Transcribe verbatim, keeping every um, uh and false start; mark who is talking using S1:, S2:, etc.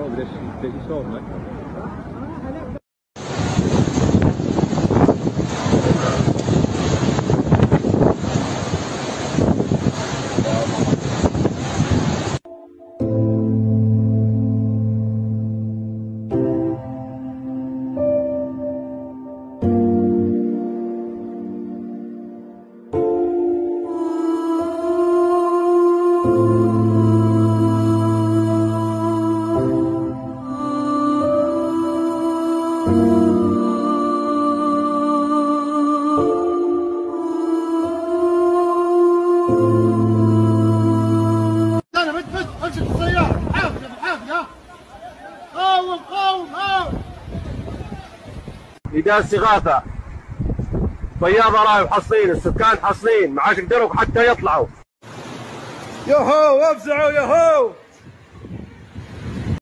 S1: بدي بدي يصورنا.
S2: انا بس بس امسك السيارة بالحافية بالحافية. قاوم قاوم قاوم.
S3: نداء استغاثة، فياض راهي محصلين، السكان حاصلين ما عاد يقدروا حتى يطلعوا.
S2: يوهو افزعوا يوهو.